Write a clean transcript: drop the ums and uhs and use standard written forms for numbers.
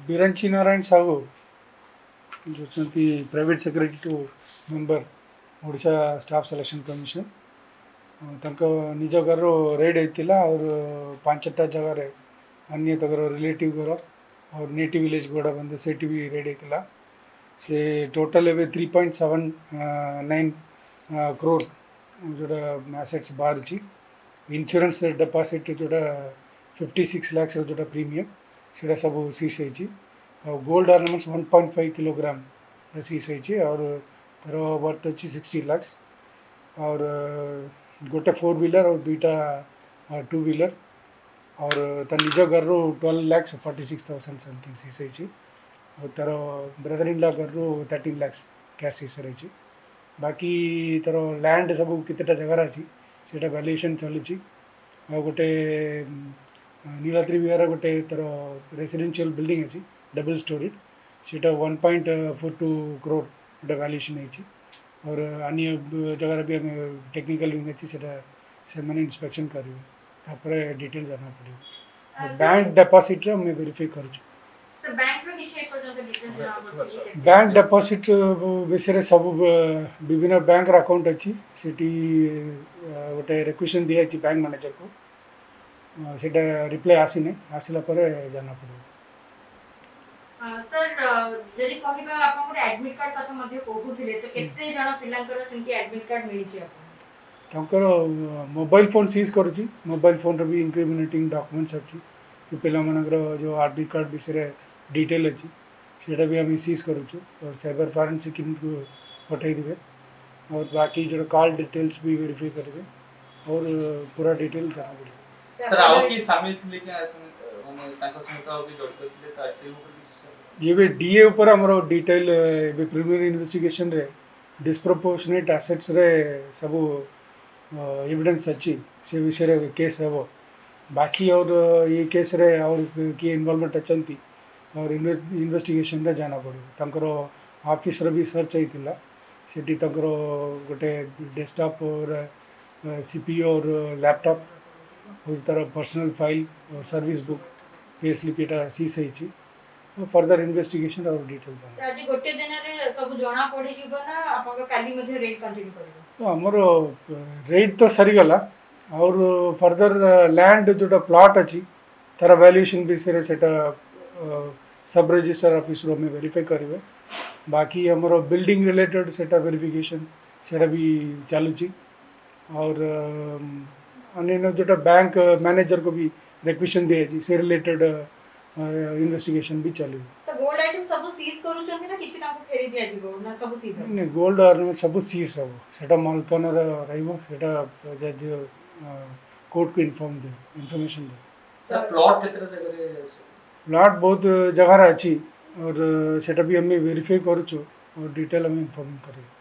बिरंची नारायण साहू जो private secretary to member Odisha staff selection commission निज घर रेड होता और 5टा जगह अन्य तक रिलेटिव घर और नेटिव विलेज गोड़ा बंद सेठी भी रेड होता से टोटल एवं 3.79 crore जोड़ा एसेट्स बाहर इंश्योरेंस डिपॉजिट जोड़ा 56 lakhs जोड़ा प्रीमियम से सब सीज होती और गोल्ड ऑर्नामेंट्स 1.5 किलोग्राम सीज होती और तर वर्थ अच्छी 60 lakhs और गोटे 4-wheeler और 2टा 2-wheeler और तर निज घर 12,46,000 समथिंग सीज होती और तर ब्रदर इन लॉ घर 13 lakhs कैश सीज रही बाकी तर लैंड सब कितना जगह अच्छी से वैल्यूएशन चली गोटे नीलाद्रि विहार गोटे तर रेसिडेंशियल बिल्डिंग अच्छी डबल स्टोरी से 1.42 crore गोटे वैल्यूएशन होती और अन्य जगह भी टेक्निकल विंग अच्छी से मैंने इंस्पेक्शन करेंगे डिटेल जाना पड़े बैंक डिपॉजिट मैं वेरीफाई कर बैंक डिपॉजिट विषय सब विभिन्न बैंक अकाउंट अच्छी गोटे रिक्वेशन दिखाई बैंक मैनेजर को सेटा रिप्लाई आसीने आसला पर जाना पड़े सर जदि कहबा आपन को एडमिट कार्ड कथा मध्ये कहूथिले तो केते जणा पिलांकर सेंकी एडमिट कार्ड मिली छी आपन तंकर मोबाइल फोन सीज करूची मोबाइल फोन रे भी इंक्रिमिनेटिंग डॉक्यूमेंट्स अछि कि पिला मनकर जो एडमिट कार्ड विषय डिटेल अछि सेटा भी हम सीज करूछु और साइबर फॉरेंसिक को पठाई दिबे और बाकी जो कॉल डिटेल्स भी वेरीफाई करबे और पूरा डिटेल जाना पड़े सर आओ की शामिल थे कि माने ताको सहित आओ की जोड़ करथिले त आसी ये भी डीए ऊपर हमरो डिटेल प्रिलिमिनरी इन्वेस्टिगेशन रे डिस्प्रोपोर्शनेट एसेट्स रे सब एविडेंस अच्छी से विषय रे केस है वो बाकी और ये केस रे और की इन्वॉल्वमेंट अचंती और इन्वेस्टिगेशन रे जाना पड़े तंकर ऑफिस रे भी सर्च होइतिला सेठी तंकर गोटे डेस्कटॉप और सीपीयू और लैपटॉप उस तरह पर्सनल फाइल और सर्विस बुक पे स्लिप एटा सीज होइची फर्दर इन्वेस्टिगेशन और डिटेल जाना आज गोटे दिन रे सब जणा पड़ी जीव ना आपन काली मध्ये रेड कंटिन्यू करबो हमरो रेड तो सरी गला और फर्दर लैंड जोटा प्लॉट अच्छी तार वैल्यूएशन विषय सेटा सब रजिस्टर ऑफिस रो में वेरीफाई करेंगे बाकी हमरो बिल्डिंग रिलेटेड सेटा वेरिफिकेशन सेटा भी चलुची और अन्य जोटा बैंक मैनेजर को भी रिक्वेशन दिया से रिलेटेड इन्वेस्टिगेशन भी चली तो गोल्ड आइटम सब सीज करू चंदी ना किछि ताको फेरी दिया जीवो ना सब सीज नहीं गोल्ड ऑर्नामेंट सब सीज सब सेटा मालकान रहइबो सेटा जज कोर्ट को इन्फॉर्मेशन दे सर प्लॉट कितने जगह रे प्लॉट बहुत जगह अच्छी और सेटा भी हमें वेरीफाई करूछु और डिटेल हमें इन्फॉर्म करेंगे।